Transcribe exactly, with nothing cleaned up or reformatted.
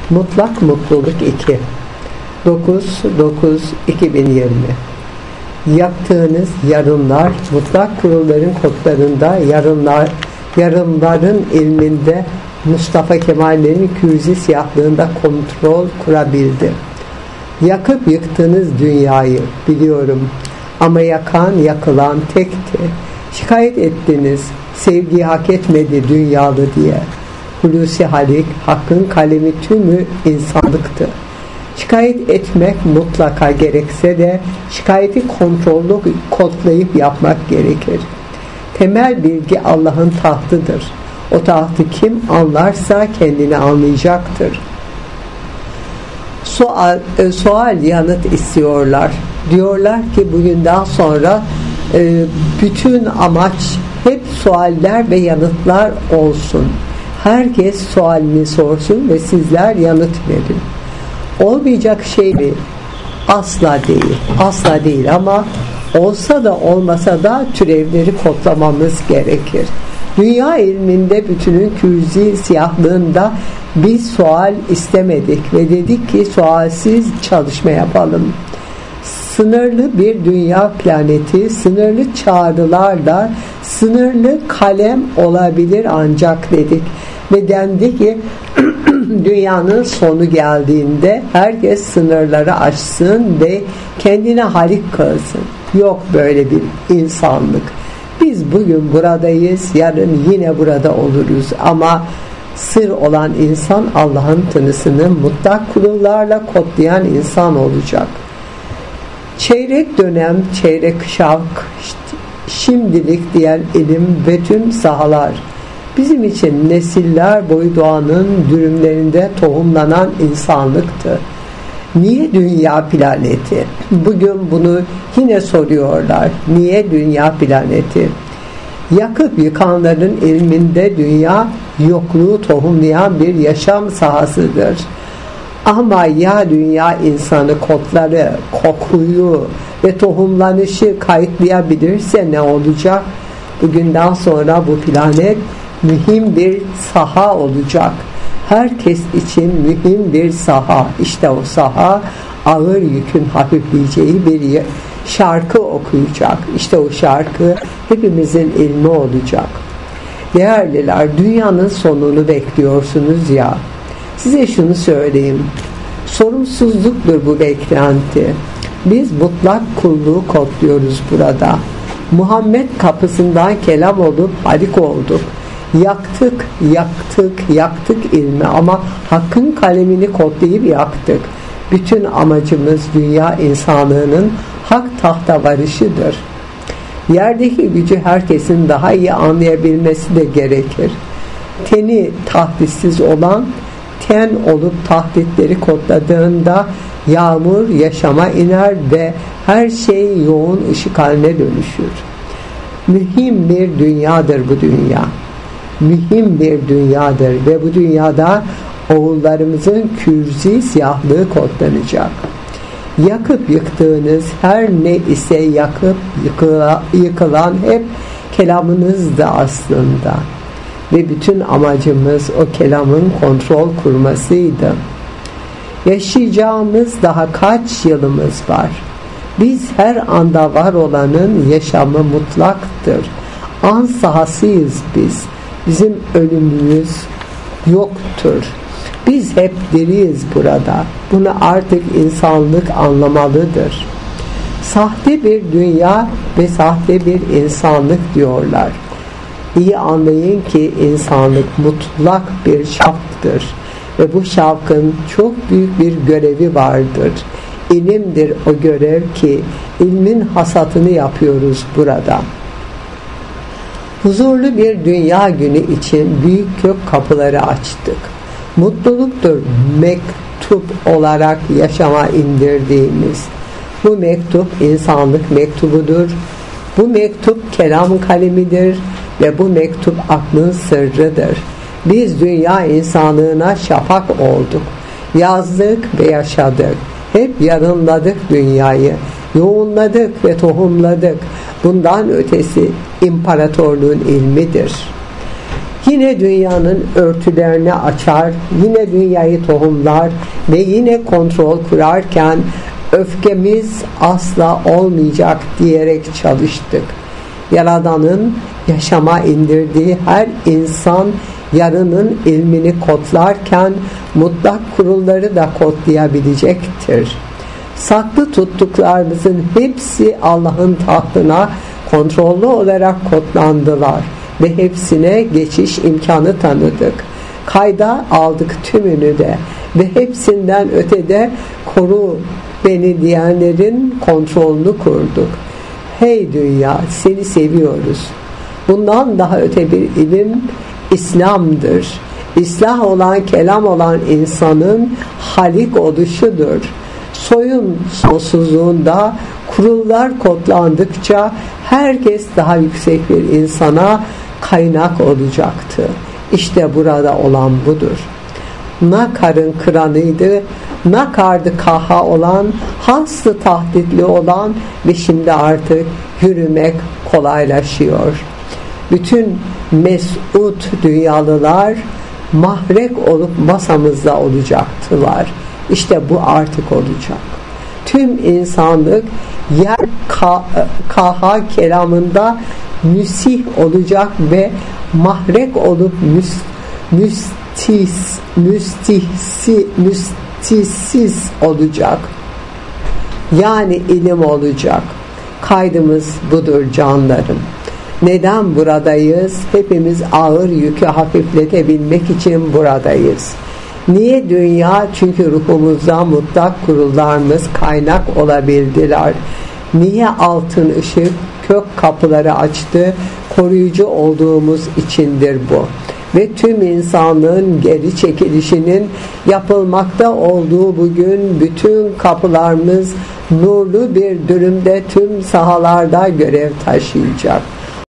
Mutlak Mutluluk iki dokuz dokuz iki bin yirmi. Yaktığınız yarınlar, mutlak kurulların kodlarında, yarınlar, yarınların ilminde Mustafa Kemal'lerin kürzi siyahlığında kontrol kurabildi. Yakıp yıktığınız dünyayı biliyorum ama yakan yakılan tekti. Şikayet ettiniz, sevgiyi hak etmedi dünyalı diye. Hulusi Halik, Hakk'ın kalemi tümü insanlıktı. Şikayet etmek mutlaka gerekse de şikayeti kontrollü kodlayıp yapmak gerekir. Temel bilgi Allah'ın tahtıdır. O tahtı kim anlarsa kendini anlayacaktır. Sual, e, sual yanıt istiyorlar. Diyorlar ki bugünden sonra e, bütün amaç hep sualler ve yanıtlar olsun. Herkes sualini sorsun ve sizler yanıt verin. Olmayacak şey mi? Asla değil. Asla değil ama olsa da olmasa da türevleri kodlamamız gerekir. Dünya ilminde bütünün kürzi siyahlığında biz sual istemedik ve dedik ki sualsiz çalışma yapalım. Sınırlı bir dünya planeti, sınırlı çağrılarla sınırlı kalem olabilir ancak dedik. Ve dendi ki dünyanın sonu geldiğinde herkes sınırları aşsın ve kendine halik kılsın. Yok böyle bir insanlık. Biz bugün buradayız, yarın yine burada oluruz ama sır olan insan Allah'ın tınısını mutlak kurullarla kodlayan insan olacak. Çeyrek dönem, çeyrek şavk, şimdilik diyen ilim ve tüm sahalar bizim için nesiller boyu doğanın dürümlerinde tohumlanan insanlıktı. Niye dünya planeti? Bugün bunu yine soruyorlar. Niye dünya planeti? Yakıp yıkanların ilminde dünya yokluğu tohumlayan bir yaşam sahasıdır. Ama ya dünya insanı kodları, kokuyu ve tohumlanışı kayıtlayabilirse ne olacak? Bugünden sonra bu planet mühim bir saha olacak. Herkes için mühim bir saha. İşte o saha ağır yükün hafifleyeceği bir şarkı okuyacak. İşte o şarkı hepimizin ilmi olacak. Değerliler, dünyanın sonunu bekliyorsunuz ya. Size şunu söyleyeyim. Sorumsuzluktur bu beklenti. Biz mutlak kulluğu kodluyoruz burada. Muhammed kapısından kelam olup halik olduk. Yaktık, yaktık, yaktık ilmi ama Hakk'ın kalemini kodlayıp yaktık. Bütün amacımız dünya insanlığının hak tahta varışıdır. Yerdeki gücü herkesin daha iyi anlayabilmesi de gerekir. Teni tahditsiz olan ten olup tahditleri kodladığında yağmur yaşama iner ve her şey yoğun ışık haline dönüşür. Mühim bir dünyadır bu dünya. Mühim bir dünyadır ve bu dünyada oğullarımızın kürzi siyahlığı kodlanacak. Yakıp yıktığınız her ne ise yakıp yıkıla, yıkılan hep kelamınızdı aslında. Ve bütün amacımız o kelamın kontrol kurmasıydı. Yaşayacağımız daha kaç yılımız var? Biz her anda var olanın yaşamı mutlaktır. An sahasıyız biz. Bizim ölümümüz yoktur. Biz hep diriyiz burada. Bunu artık insanlık anlamalıdır. Sahte bir dünya ve sahte bir insanlık diyorlar. İyi anlayın ki insanlık mutlak bir şavktır. Ve bu şavkın çok büyük bir görevi vardır. İlimdir o görev ki ilmin hasatını yapıyoruz burada. Huzurlu bir dünya günü için büyük kök kapıları açtık. Mutluluktur mektup olarak yaşama indirdiğimiz. Bu mektup insanlık mektubudur. Bu mektup kelam kalemidir ve bu mektup aklın sırrıdır. Biz dünya insanlığına şafak olduk. Yazdık ve yaşadık. Hep yarınladık dünyayı. Yoğunladık ve tohumladık. Bundan ötesi imparatorluğun ilmidir. Yine dünyanın örtülerini açar, yine dünyayı tohumlar ve yine kontrol kurarken öfkemiz asla olmayacak diyerek çalıştık. Yaradan'ın yaşama indirdiği her insan yarının ilmini kodlarken mutlak kurulları da kodlayabilecektir. Saklı tuttuklarımızın hepsi Allah'ın tahtına kontrollü olarak kodlandılar ve hepsine geçiş imkanı tanıdık. Kayda aldık tümünü de ve hepsinden ötede koru beni diyenlerin kontrolünü kurduk. Hey dünya, seni seviyoruz. Bundan daha öte bir ilim İslam'dır. İslah olan, kelam olan insanın halik oluşudur. Soyun sonsuzluğunda kurullar kodlandıkça herkes daha yüksek bir insana kaynak olacaktı. İşte burada olan budur. Nakar'ın kıranıydı, nakardı kaha olan, hastı tahditli olan ve şimdi artık yürümek kolaylaşıyor. Bütün mesut dünyalılar mahrek olup masamızda olacaktılar. İşte bu artık olacak. Tüm insanlık yer kaha kelamında müsih olacak ve mahrek olup müs, müstis, müstihsi, müstisiz olacak. Yani ilim olacak. Kaydımız budur canlarım. Neden buradayız? Hepimiz ağır yükü hafifletebilmek için buradayız. Niye dünya? Çünkü ruhumuzda mutlak kurullarımız kaynak olabildiler. Niye altın ışık kök kapıları açtı? Koruyucu olduğumuz içindir bu. Ve tüm insanlığın geri çekilişinin yapılmakta olduğu bugün bütün kapılarımız nurlu bir dürümde tüm sahalarda görev taşıyacak.